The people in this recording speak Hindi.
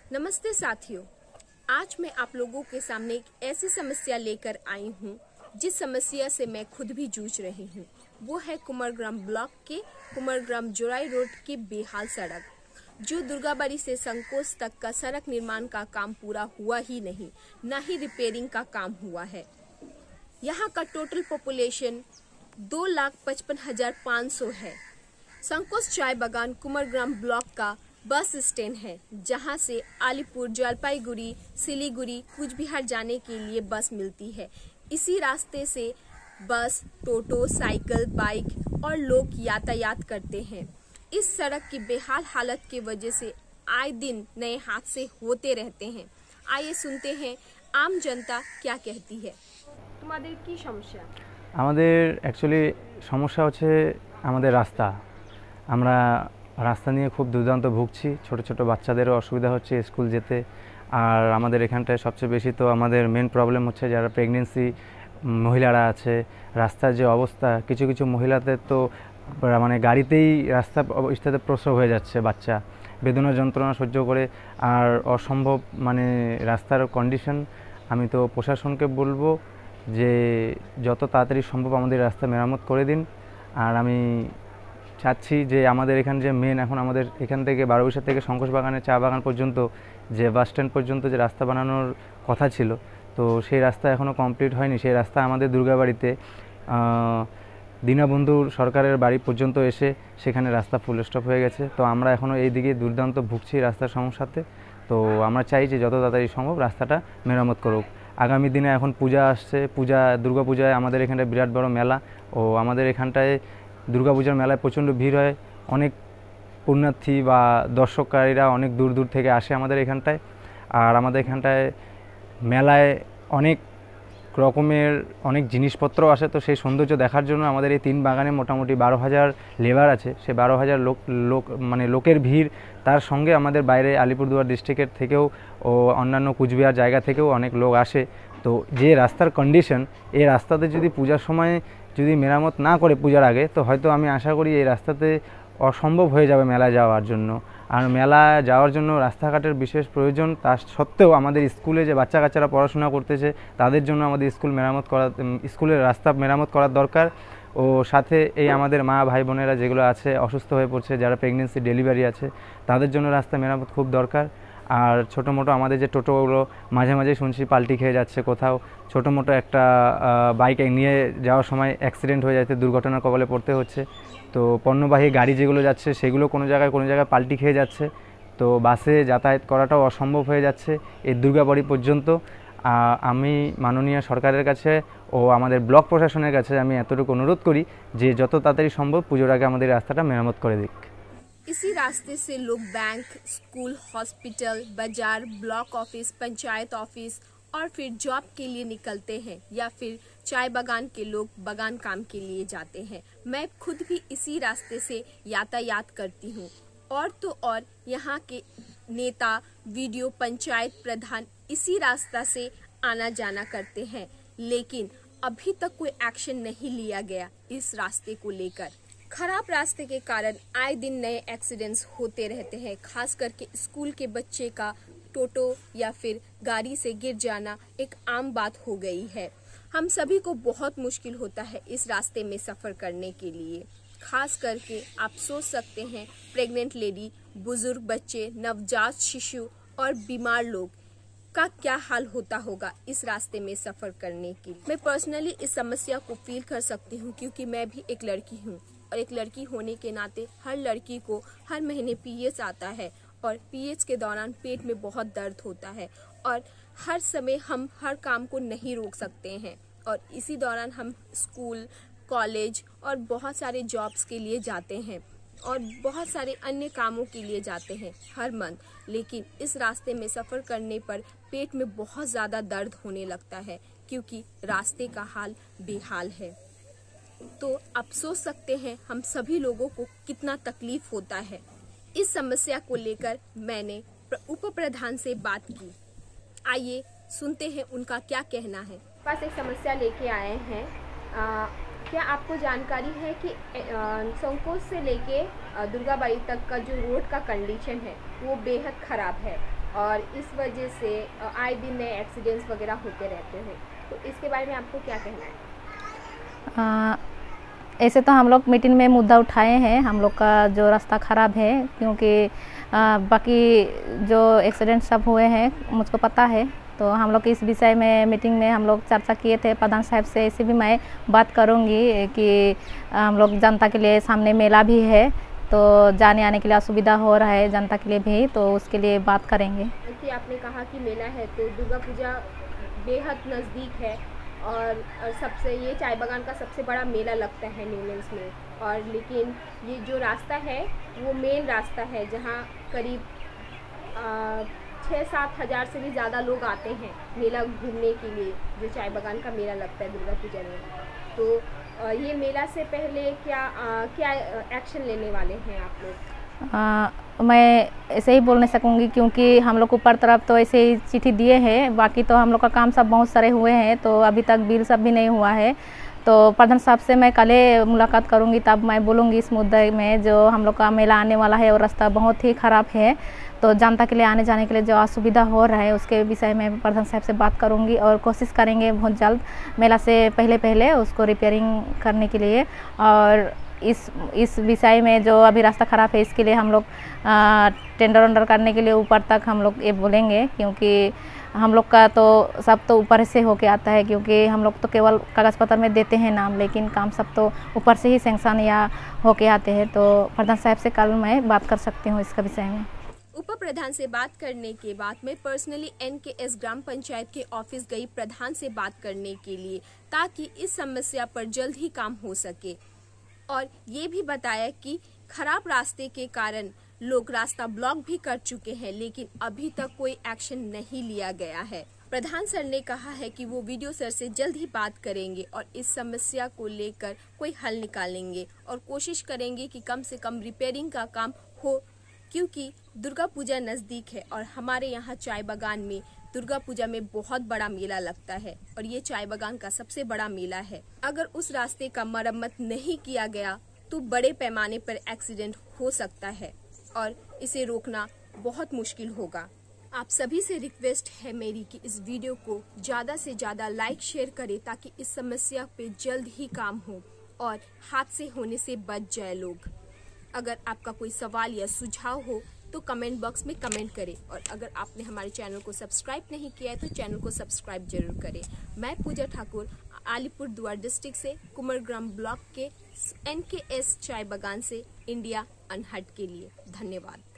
नमस्ते साथियों, आज मैं आप लोगों के सामने एक ऐसी समस्या लेकर आई हूँ जिस समस्या से मैं खुद भी जूझ रही हूँ। वो है कुमारग्राम ब्लॉक के कुमारग्राम जोराई रोड की बेहाल सड़क, जो दुर्गाबाड़ी से संकोच तक का सड़क निर्माण का काम पूरा हुआ ही नहीं, ना ही रिपेयरिंग का काम हुआ है। यहाँ का टोटल पॉपुलेशन 2,55,500 है। संकोच चाय बागान कुमारग्राम ब्लॉक का बस स्टैंड है, जहां से अलीपुर, जलपाईगुड़ी, सिलीगुड़ी, कूचबिहार जाने के लिए बस मिलती है। इसी रास्ते से बस, टोटो, साइकिल, बाइक और लोग यातायात करते हैं। इस सड़क की बेहाल हालत की वजह से आए दिन नए हादसे होते रहते हैं। आइए सुनते हैं आम जनता क्या कहती है। তোমাদের কি সমস্যা? আমাদের অ্যাকচুয়ালি সমস্যা হচ্ছে আমাদের রাস্তা। আমরা রাস্তা নিয়ে খুব দুর্দান্ত ভুগছি। ছোট ছোট বাচ্চাদেরও অসুবিধা হচ্ছে স্কুল যেতে। আর আমাদের এখানটায় সবচেয়ে বেশি তো আমাদের মেন প্রবলেম হচ্ছে যারা প্রেগনেন্সি মহিলারা আছে, রাস্তার যে অবস্থা, কিছু কিছু মহিলাদের তো মানে গাড়িতেই রাস্তাতে প্রসব হয়ে যাচ্ছে বাচ্চা, বেদনা যন্ত্রণা সহ্য করে। আর অসম্ভব মানে রাস্তার কন্ডিশন। আমি তো প্রশাসনকে বলবো যে যত তাড়াতাড়ি সম্ভব আমাদের রাস্তা মেরামত করে দিন। আর আমি চাচ্ছি যে আমাদের এখানে যে মেন এখন আমাদের এখান থেকে 12 থেকে শঙ্কর বাগানের চা বাগান পর্যন্ত যে বাস স্ট্যান্ড পর্যন্ত যে রাস্তা বানানোর কথা ছিল, তো সেই রাস্তা এখনও কমপ্লিট হয়নি। সেই রাস্তা আমাদের দুর্গাবাড়িতে দীনবন্ধু সরকারের বাড়ি পর্যন্ত এসে সেখানে রাস্তা ফুল স্টপ হয়ে গেছে। তো আমরা এখনও এই দিকে দুর্দান্ত ভুগছি রাস্তার সমস্যাতে। তো আমরা চাই যে যত তাড়াতাড়ি সম্ভব রাস্তাটা মেরামত করুক। আগামী দিনে এখন পূজা আসছে, দুর্গা পূজায় আমাদের এখানটায় বিরাট বড় মেলা, ও আমাদের এখানটায় দুর্গাপূজার মেলায় প্রচণ্ড ভিড় হয়। অনেক পুণ্যার্থী বা দর্শককারীরা অনেক দূর দূর থেকে আসে আমাদের এখানটায়। আর আমাদের এখানটায় মেলায় অনেক রকমের অনেক জিনিসপত্র আসে। তো সেই সৌন্দর্য দেখার জন্য আমাদের এই 3 বাগানে মোটামুটি 12,000 লেবার আছে। সেই 12,000 লোকের ভিড়, তার সঙ্গে আমাদের বাইরে আলিপুরদুয়ার ডিস্ট্রিক্টের থেকেও ও অন্যান্য কুচবিহার জায়গা থেকেও অনেক লোক আসে। তো যে রাস্তার কন্ডিশন, এই রাস্তাতে যদি পূজার সময় যদি মেরামত না করে পূজার আগে, তো হয়তো আমি আশা করি এই রাস্তাতে অসম্ভব হয়ে যাবে মেলা যাওয়ার জন্য। আর মেলা যাওয়ার জন্য রাস্তাঘাটের বিশেষ প্রয়োজন। তা সত্ত্বেও আমাদের স্কুলে যে বাচ্চা কাচ্চারা পড়াশোনা করতেছে, তাদের জন্য আমাদের স্কুলের রাস্তা মেরামত করার দরকার। ও সাথে এই আমাদের মা ভাই বোনেরা যেগুলো আছে অসুস্থ হয়ে পড়ছে, যারা প্রেগনেন্সি ডেলিভারি আছে, তাদের জন্য রাস্তা মেরামত খুব দরকার। আর ছোটো মোটো আমাদের যে টোটোগুলো মাঝে মাঝে শুনছি পাল্টি খেয়ে যাচ্ছে কোথাও, ছোটো মোটো একটা বাইক নিয়ে যাওয়ার সময় অ্যাক্সিডেন্ট হয়ে যাচ্ছে, দুর্ঘটনার কবলে পড়তে হচ্ছে। তো পণ্যবাহী গাড়ি যেগুলো যাচ্ছে সেগুলো কোনো জায়গায় পাল্টি খেয়ে যাচ্ছে। তো বাসে যাতায়াত করাটাও অসম্ভব হয়ে যাচ্ছে এই দুর্গাবাড়ি পর্যন্ত। আমি মাননীয় সরকারের কাছে ও আমাদের ব্লক প্রশাসনের কাছে আমি এতটুকু অনুরোধ করি যে যত তাড়াতাড়ি সম্ভব পুজোর আগে আমাদের রাস্তাটা মেরামত করে দিক। इसी रास्ते से लोग बैंक, स्कूल, हॉस्पिटल, बाजार, ब्लॉक ऑफिस, पंचायत ऑफिस और फिर जॉब के लिए निकलते हैं, या फिर चाय बागान के लोग बागान काम के लिए जाते हैं। मैं खुद भी इसी रास्ते से यातायात करती हूँ। और तो और यहाँ के नेता, वीडियो, पंचायत प्रधान इसी रास्ता से आना जाना करते हैं, लेकिन अभी तक कोई एक्शन नहीं लिया गया इस रास्ते को लेकर। खराब रास्ते के कारण आए दिन नए एक्सीडेंट्स होते रहते हैं। खास करके स्कूल के बच्चे का टोटो या फिर गाड़ी से गिर जाना एक आम बात हो गई है। हम सभी को बहुत मुश्किल होता है इस रास्ते में सफ़र करने के लिए। खास करके आप सोच सकते हैं प्रेग्नेंट लेडी, बुजुर्ग बच्चे, नवजात शिशु और बीमार लोग का क्या हाल होता होगा इस रास्ते में सफ़र करने के लिए। मैं पर्सनली इस समस्या को फील कर सकती हूँ, क्योंकि मैं भी एक लड़की हूँ, और एक लड़की होने के नाते हर लड़की को हर महीने पीरियड्स आता है, और पीरियड्स के दौरान पेट में बहुत दर्द होता है, और हर समय हम हर काम को नहीं रोक सकते हैं, और इसी दौरान हम स्कूल, कॉलेज और बहुत सारे जॉब्स के लिए जाते हैं, और बहुत सारे अन्य कामों के लिए जाते हैं हर मंथ। लेकिन इस रास्ते में सफ़र करने पर पेट में बहुत ज़्यादा दर्द होने लगता है, क्योंकि रास्ते का हाल बेहाल है। तो आप सोच सकते हैं हम सभी लोगों को कितना तकलीफ होता है। इस समस्या को लेकर मैंने उप प्रधान से बात की। आइए सुनते हैं उनका क्या कहना है। पास एक समस्या लेके आए हैं। क्या आपको जानकारी है कि संकोच से लेके दुर्गाबाड़ी तक का जो रोड का कंडीशन है वो बेहद ख़राब है, और इस वजह से आए दिन नए एक्सीडेंट्स वगैरह होते रहते हैं, तो इसके बारे में आपको क्या कहना है? ऐसे तो हम लोग मीटिंग में मुद्दा उठाए हैं, हम लोग का जो रास्ता ख़राब है, क्योंकि बाकी जो एक्सीडेंट सब हुए हैं मुझको पता है, तो हम लोग इस विषय में मीटिंग में हम लोग चर्चा किए थे प्रधान साहब से। ऐसे भी मैं बात करूंगी कि हम लोग जनता के लिए सामने मेला भी है, तो जाने आने के लिए असुविधा हो रहा है जनता के लिए भी, तो उसके लिए बात करेंगे। कि आपने कहा कि मेला है, तो दुर्गा पूजा बेहद नज़दीक है और सबसे ये चाय बागान का सबसे बड़ा मेला लगता है न्यूलैंड्स में, और लेकिन ये जो रास्ता है वो मेन रास्ता है जहाँ करीब 6-7 हज़ार से भी ज़्यादा लोग आते हैं मेला घूमने के लिए, जो चाय बागान का मेला लगता है दुर्गा पूजा में। तो ये मेला से पहले क्या एक्शन लेने वाले हैं आप लोग? मैं ऐसे ही बोल नहीं सकूँगी, क्योंकि हम लोग ऊपर तरफ तो ऐसे ही चिट्ठी दिए हैं, बाकी तो हम लोग का काम सब बहुत सारे हुए हैं, तो अभी तक बिल सब भी नहीं हुआ है। तो प्रधान साहब से मैं कल मुलाकात करूंगी, तब मैं बोलूँगी इस मुद्दे में। जो हम लोग का मेला आने वाला है और रास्ता बहुत ही ख़राब है, तो जनता के लिए आने जाने के लिए जो असुविधा हो रहा है उसके विषय में प्रधान साहब से बात करूंगी और कोशिश करेंगे बहुत जल्द मेला से पहले उसको रिपेयरिंग करने के लिए। और इस विषय में जो अभी रास्ता ख़राब है, इसके लिए हम लोग टेंडर करने के लिए ऊपर तक हम लोग ये बोलेंगे, क्योंकि हम लोग का तो सब तो ऊपर से होके आता है, क्योंकि हम लोग तो केवल कागज़ पत्र में देते हैं नाम, लेकिन काम सब तो ऊपर से ही सैंक्शन या होके आते हैं। तो प्रधान साहब से कल मैं बात कर सकती हूँ इसका विषय में। उप प्रधान से बात करने के बाद मैं पर्सनली NKS ग्राम पंचायत के ऑफिस गई प्रधान से बात करने के लिए, ताकि इस समस्या पर जल्द ही काम हो सके, और ये भी बताया कि खराब रास्ते के कारण लोग रास्ता ब्लॉक भी कर चुके हैं, लेकिन अभी तक कोई एक्शन नहीं लिया गया है। प्रधान सर ने कहा है कि वो वीडियो सर से जल्द ही बात करेंगे और इस समस्या को लेकर कोई हल निकालेंगे और कोशिश करेंगे कि कम से कम रिपेयरिंग का काम हो, क्योंकि दुर्गा पूजा नज़दीक है और हमारे यहाँ चाय बागान में दुर्गा पूजा में बहुत बड़ा मेला लगता है और ये चाय बागान का सबसे बड़ा मेला है। अगर उस रास्ते का मरम्मत नहीं किया गया तो बड़े पैमाने पर एक्सीडेंट हो सकता है और इसे रोकना बहुत मुश्किल होगा। आप सभी से रिक्वेस्ट है मेरी कि इस वीडियो को ज़्यादा से ज़्यादा लाइक शेयर करें, ताकि इस समस्या पे जल्द ही काम हो और हादसे होने से बच जाए लोग। अगर आपका कोई सवाल या सुझाव हो तो कमेंट बॉक्स में कमेंट करें, और अगर आपने हमारे चैनल को सब्सक्राइब नहीं किया है तो चैनल को सब्सक्राइब जरूर करें। मैं पूजा ठाकुर अलीपुरद्वार डिस्ट्रिक्ट से कुमरग्राम ब्लॉक के NKS चाय बागान से इंडिया अनहट के लिए। धन्यवाद।